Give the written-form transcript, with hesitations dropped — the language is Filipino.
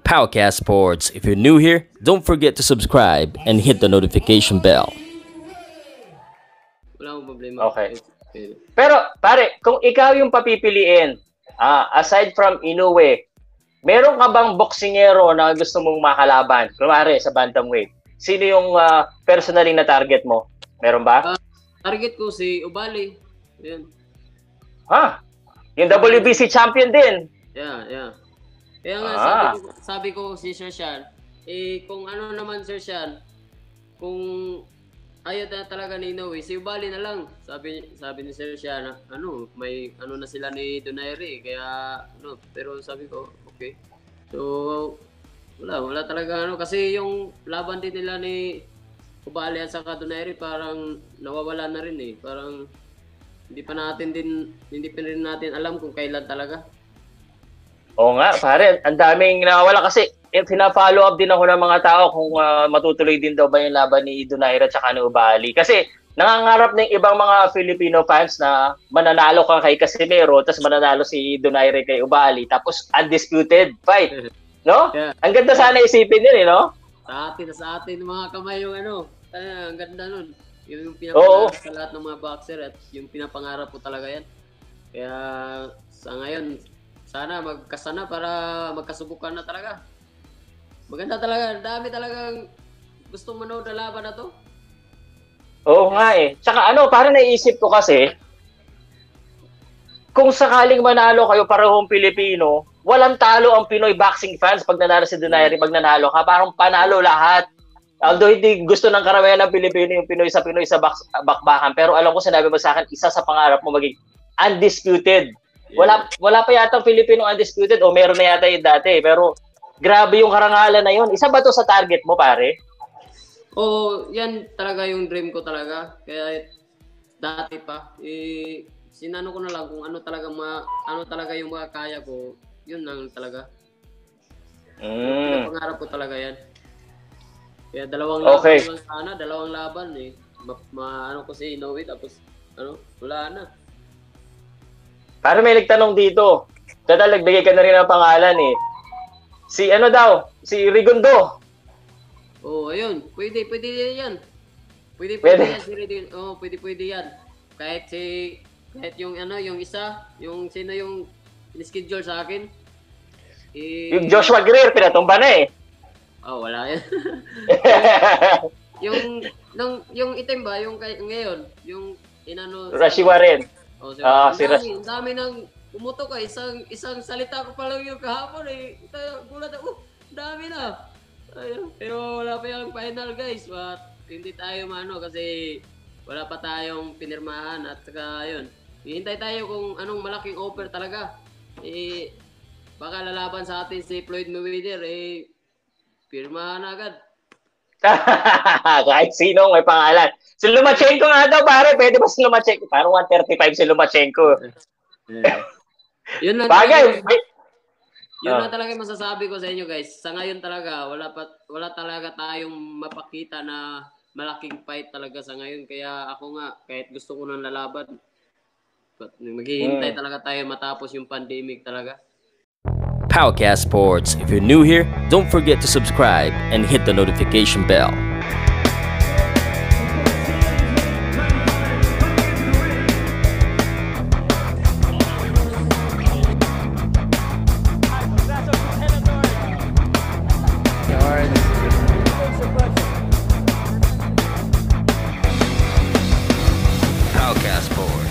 Powcast Sports. If you're new here, don't forget to subscribe and hit the notification bell. Wala akong problema. Okay. Pero, pare, kung ikaw yung papipiliin, aside from Inoue, meron ka bang boksingero na gusto mong makalaban? Kunwari, sa bantamweight. Sino yung personally na target mo? Meron ba? Target ko si Oubaali. Yan. Ha? Yung WBC champion din. Yeah. Kaya nga sabi ko si Sir Sean, kung ano naman Sir Sean, kung ayaw na talaga ni Inoue, si Oubaali na lang. Sabi ni Sir Sean, may na sila ni Donaire, kaya pero sabi ko, okay. So wala talaga kasi yung laban din nila ni Oubaali at saka Donaire parang nawawala na rin Parang hindi pa rin natin alam kung kailan talaga. Oo nga, pare, ang daming nawawala kasi pina-follow up din ako ng mga tao kung matutuloy din daw ba yung laban ni Donaire at saka ni Oubaali. Kasi nangangarap ng ibang mga Filipino fans na mananalo ka kay Casimero tapos mananalo si Donaire kay Oubaali tapos undisputed fight. No? Yeah. Ang ganda sana isipin din no? Sa atin mga kamay yung ang ganda nun. Yung pinapangarap sa lahat ng mga boxer at yung pinapangarap ko talaga yan. Kaya sa ngayon, sana magkasana para magkasubukan na talaga. Maganda talaga. Dami talagang gustong manood na laban na to. Oo nga Tsaka parang naisip ko kasi, kung sakaling manalo kayo parehong Pilipino, walang talo ang Pinoy boxing fans pag nanalo si Donaire, pag nanalo ka, parang panalo lahat. Although hindi gusto ng karamihan ng Pilipino yung Pinoy sa bakbakan, pero alam ko sinabi mo sa akin, isa sa pangarap mo maging undisputed. Yeah. Wala pa yata Filipino undisputed o meron na yata yung dati, pero grabe yung karangalan na yun. Isa ba to sa target mo, pare? Oo, yan talaga yung dream ko talaga. Kaya dati pa, sinano ko na lang kung ano talaga yung mga kaya ko, yun lang talaga. Pangarap ko talaga yan. Kaya dalawang laban ko si Inoue tapos wala na. Para may nagtanong dito. Total, nagbigay ka na rin ng pangalan Si si Rigondo. Ayun. Pwede yan. Pwede yan si Rigondo. Pwede yan. Kahit yung yung isa, yung sino yung in-schedule sa akin. Yung Joshua Greer, pinatumba na wala yan. yung itim ba, yung ngayon, yung Rashiwa rin. Dami nang umutok isang salita ko pa lang yung kahapon gulat ako, dami na. Pero wala pa yung final guys, but hindi tayo kasi wala pa tayong pinirmahan at saka yun. Hihintay tayo kung anong malaking offer talaga. Baka lalaban sa atin si Floyd Mayweather, pirmahan agad. Kahit sino may pangalan. Si Lomachenko nga daw, pare. Pwede ba si Lomachenko? Parang 135 si Lomachenko. Yun lang bagay. Yun lang talaga masasabi ko sa inyo guys. Sa ngayon talaga, wala talaga tayong mapakita na malaking fight talaga sa ngayon. Kaya ako nga, kahit gusto ko nang lalaban, maghihintay talaga tayo matapos yung pandemic talaga. Powcast Sports. If you're new here, don't forget to subscribe and hit the notification bell. Powcast Sports.